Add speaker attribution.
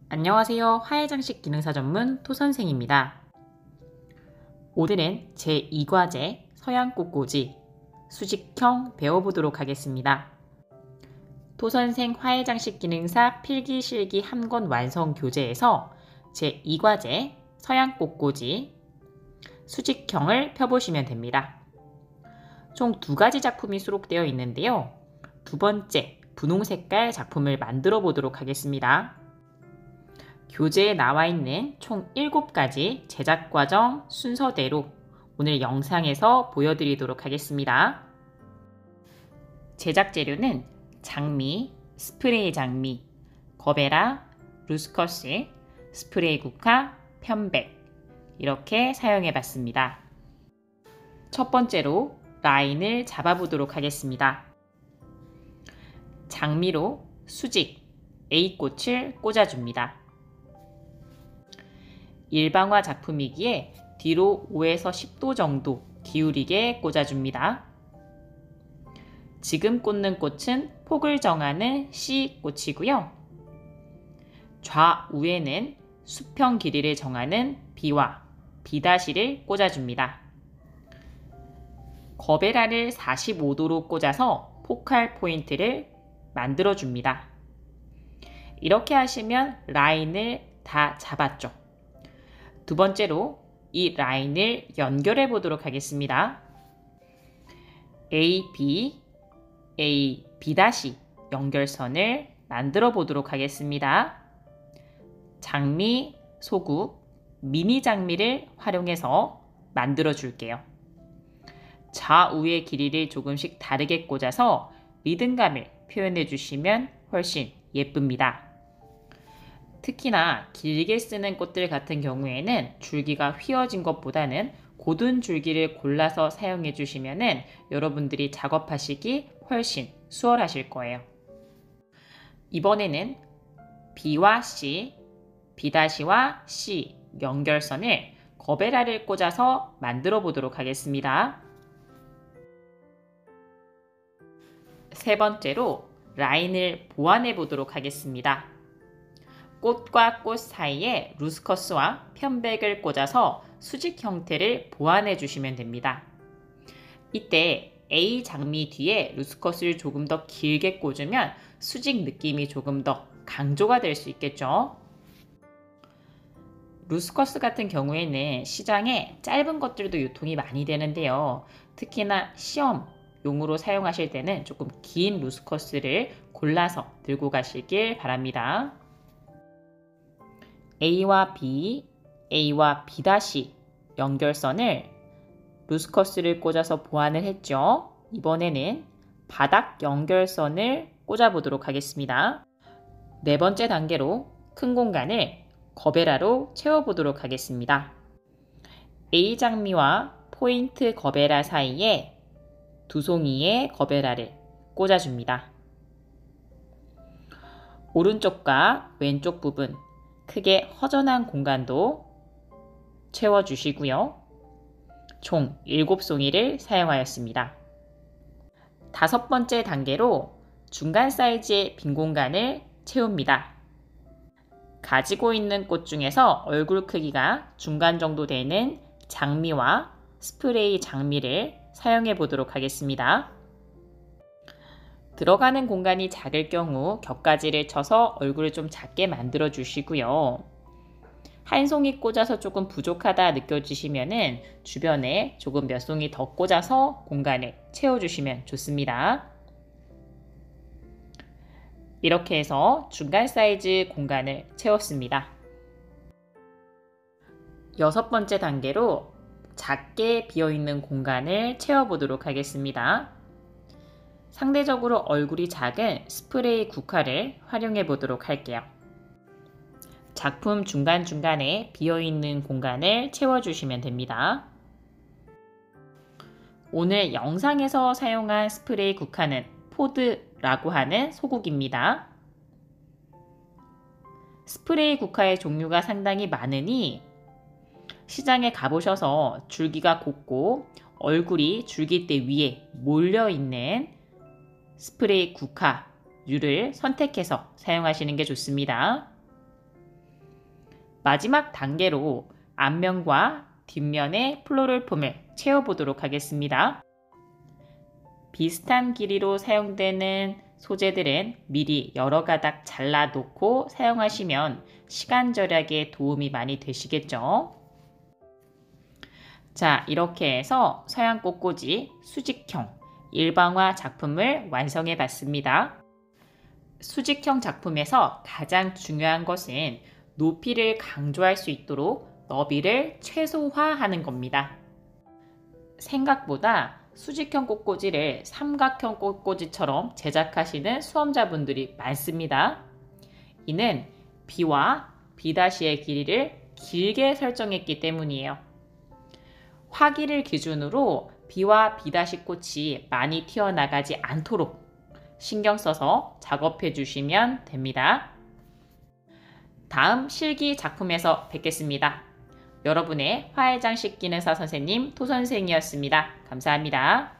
Speaker 1: 안녕하세요. 화해장식 기능사 전문 토선생입니다. 오늘은 제2과제 서양꽃꽂이 수직형 배워보도록 하겠습니다. 토선생 화해장식 기능사 필기실기 한 권 완성 교재에서 제2과제 서양꽃꽂이 수직형을 펴보시면 됩니다. 총 2가지 작품이 수록되어 있는데요. 두 번째 분홍색깔 작품을 만들어 보도록 하겠습니다. 교재에 나와 있는 총 7가지 제작 과정 순서대로 오늘 영상에서 보여드리도록 하겠습니다. 제작 재료는 장미, 스프레이 장미, 거베라, 루스커스, 스프레이 국화, 편백 이렇게 사용해 봤습니다. 첫 번째로 라인을 잡아보도록 하겠습니다. 장미로 수직 A꽃을 꽂아줍니다. 일방화 작품이기에 뒤로 5에서 10도 정도 기울이게 꽂아줍니다. 지금 꽂는 꽃은 폭을 정하는 C꽃이고요. 좌우에는 수평 길이를 정하는 B와 B'를 꽂아줍니다. 거베라를 45도로 꽂아서 포칼 포인트를 만들어줍니다. 이렇게 하시면 라인을 다 잡았죠. 두 번째로 이 라인을 연결해 보도록 하겠습니다. AB, A, B' 연결선을 만들어 보도록 하겠습니다. 장미, 소국, 미니 장미를 활용해서 만들어 줄게요. 좌우의 길이를 조금씩 다르게 꽂아서 리듬감을 표현해 주시면 훨씬 예쁩니다. 특히나 길게 쓰는 꽃들 같은 경우에는 줄기가 휘어진 것보다는 곧은 줄기를 골라서 사용해 주시면 여러분들이 작업하시기 훨씬 수월하실 거예요. 이번에는 B와 C, B'와 C 연결선을 거베라를 꽂아서 만들어 보도록 하겠습니다. 세 번째로 라인을 보완해 보도록 하겠습니다. 꽃과 꽃 사이에 루스커스와 편백을 꽂아서 수직 형태를 보완해 주시면 됩니다. 이때 A 장미 뒤에 루스커스를 조금 더 길게 꽂으면 수직 느낌이 조금 더 강조가 될 수 있겠죠. 루스커스 같은 경우에는 시장에 짧은 것들도 유통이 많이 되는데요. 특히나 시험용으로 사용하실 때는 조금 긴 루스커스를 골라서 들고 가시길 바랍니다. A와 B, A와 B' 연결선을 루스커스를 꽂아서 보완을 했죠. 이번에는 바닥 연결선을 꽂아 보도록 하겠습니다. 네 번째 단계로 큰 공간을 거베라로 채워보도록 하겠습니다. A 장미와 포인트 거베라 사이에 두 송이의 거베라를 꽂아줍니다. 오른쪽과 왼쪽 부분 크게 허전한 공간도 채워주시고요. 총 7송이를 사용하였습니다. 다섯 번째 단계로 중간 사이즈의 빈 공간을 채웁니다. 가지고 있는 꽃 중에서 얼굴 크기가 중간 정도 되는 장미와 스프레이 장미를 사용해 보도록 하겠습니다. 들어가는 공간이 작을 경우 격가지를 쳐서 얼굴을 좀 작게 만들어 주시고요. 한 송이 꽂아서 조금 부족하다 느껴지시면 주변에 조금 몇 송이 더 꽂아서 공간을 채워주시면 좋습니다. 이렇게 해서 중간 사이즈 공간을 채웠습니다. 여섯 번째 단계로 작게 비어있는 공간을 채워보도록 하겠습니다. 상대적으로 얼굴이 작은 스프레이 국화를 활용해 보도록 할게요. 작품 중간중간에 비어있는 공간을 채워주시면 됩니다. 오늘 영상에서 사용한 스프레이 국화는 포드라고 하는 소국입니다. 스프레이 국화의 종류가 상당히 많으니 시장에 가보셔서 줄기가 곱고 얼굴이 줄기대 위에 몰려있는 스프레이 국화류를 선택해서 사용하시는 게 좋습니다. 마지막 단계로 앞면과 뒷면의 플로럴 폼을 채워보도록 하겠습니다. 비슷한 길이로 사용되는 소재들은 미리 여러 가닥 잘라 놓고 사용하시면 시간 절약에 도움이 많이 되시겠죠. 자, 이렇게 해서 서양 꽃꽂이 수직형 일방화 작품을 완성해 봤습니다. 수직형 작품에서 가장 중요한 것은 높이를 강조할 수 있도록 너비를 최소화하는 겁니다. 생각보다 수직형 꽃꽂이를 삼각형 꽃꽂이처럼 제작하시는 수험자분들이 많습니다. 이는 B와 B'의 길이를 길게 설정했기 때문이에요. 화기를 기준으로 B와 B' 꽃이 많이 튀어나가지 않도록 신경 써서 작업해 주시면 됩니다. 다음 실기 작품에서 뵙겠습니다. 여러분의 화해장식 기능사 선생님 토선생이었습니다. 감사합니다.